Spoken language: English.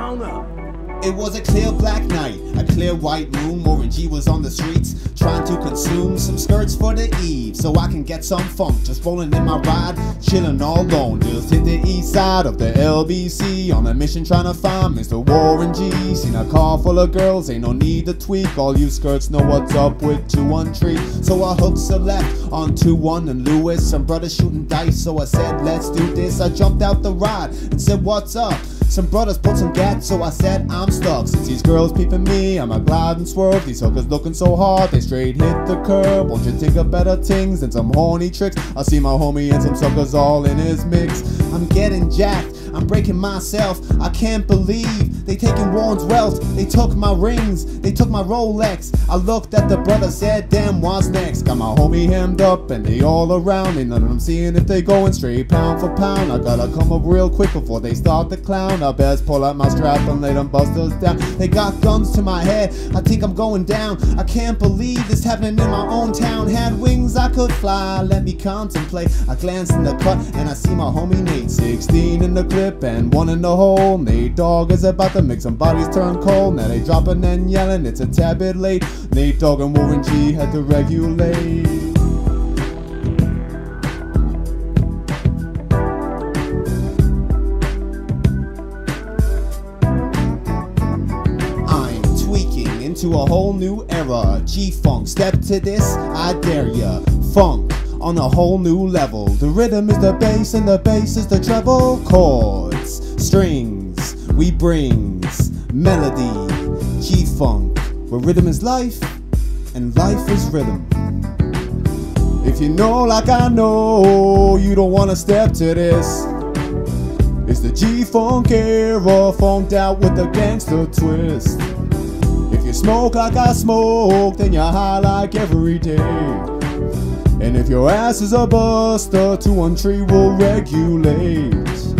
Count up. It was a clear black night, a clear white moon. Warren G was on the streets trying to consume some skirts for the eve, so I can get some funk. Just rolling in my ride, chilling all alone. Just hit the east side of the LBC on a mission trying to find Mr. Warren G. Seen a car full of girls, ain't no need to tweak. All you skirts know what's up with 213. So I hooked a left on 21 and Lewis. Some brothers shooting dice, so I said let's do this. I jumped out the ride and said what's up. Some brothers pulled some gas, so I said I'm stuck. Since these girls peeping me, I'ma glide and swerve. These hookers looking so hard, they straight hit the curb. Won't you think of better things than some horny tricks? I see my homie and some suckers all in his mix. I'm getting jacked, I'm breaking myself. I can't believe they taking Warren's wealth. They took my rings, they took my Rolex. I looked at the brother, said damn, what's next? Got my homie hemmed up and they all around me. None of them seeing if they going straight pound for pound. I gotta come up real quick before they start to clown. I best pull out my strap and lay them busters down. They got guns to my head, I think I'm going down. I can't believe this happening in my own town. Had wings I could fly, let me contemplate. I glanced in the cut and I see my homie Nate. 16 in the clip and 1 in the hole. Nate Dogg is about to make some bodies turn cold. Now they dropping and yelling, it's a tad bit late. Nate Dogg and Warren G had to regulate. To a whole new era, G-Funk, step to this, I dare ya. Funk on a whole new level. The rhythm is the bass and the bass is the treble. Chords, strings, we brings melody. G-Funk, where rhythm is life and life is rhythm. If you know like I know, you don't wanna step to this. It's the G-Funk era, funked out with a gangster twist. If you smoke like I smoke, then you're high like every day. And if your ass is a buster, 213 will regulate.